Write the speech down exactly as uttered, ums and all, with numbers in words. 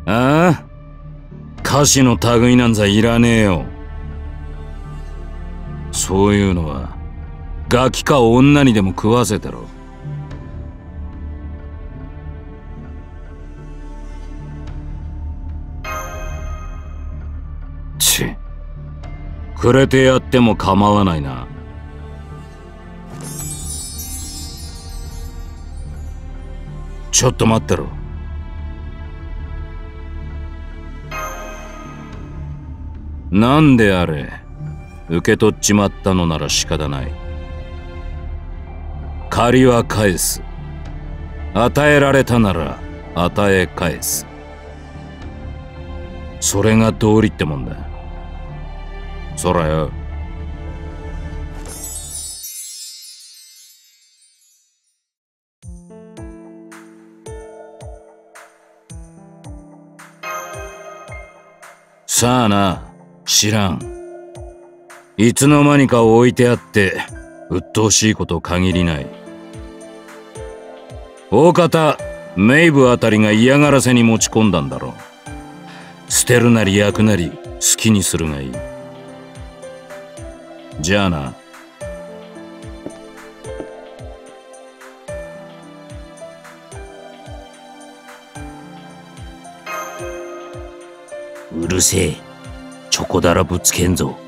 ああ、歌詞の類なんざいらねえよ。そういうのはガキか女にでも食わせてろ。ち、くれてやっても構わないな。ちょっと待ってろ。なんであれ、受け取っちまったのなら仕方ない。借りは返す。与えられたなら与え返す。それが道理ってもんだ。そらよ。さあな、知らん。いつの間にか置いてあって鬱陶しいこと限りない。大方メイブあたりが嫌がらせに持ち込んだんだろう。捨てるなり焼くなり好きにするがいい。じゃあな。うるせえ。チョコだらぶつけんぞ。